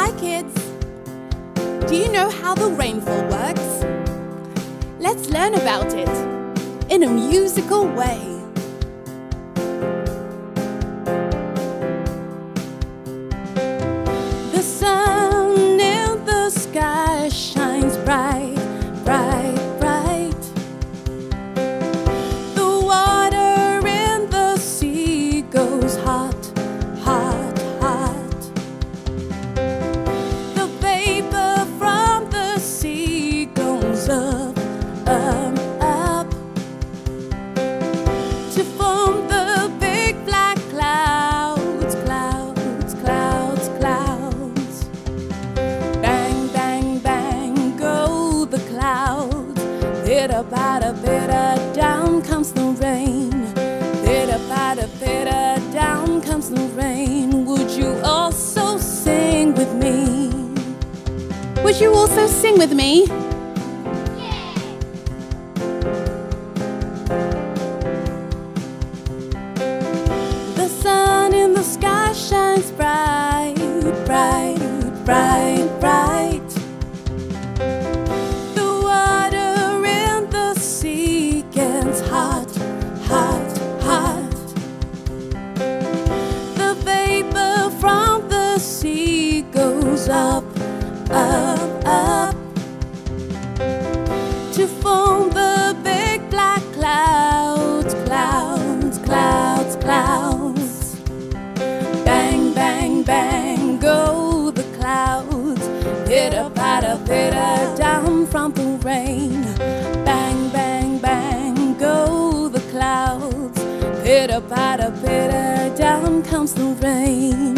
Hi kids! Do you know how the rainfall works? Let's learn about it in a musical way. The sun in the sky shines bright, bright, bright. The water in the sea goes hot, hot, hot. The vapor from the sea goes up, up, up, to form the big black clouds, clouds, clouds, clouds. Bang, bang, bang go the clouds. Bitter, bada, bitter, down comes the rain. Bitter, bada, bitter, down comes the rain. Would you also sing with me? Would you also sing with me? The sun in the sky shines bright, bright, bright, bright. The water in the sea gets hot, hot, hot. The vapor from the sea goes up, up, up, to form the big black clouds, clouds, clouds, clouds. Bang, bang, bang go the clouds. Pitter, patter, pitter, down from the rain. Bang, bang, bang go the clouds. Pitter, patter, pitter, down comes the rain.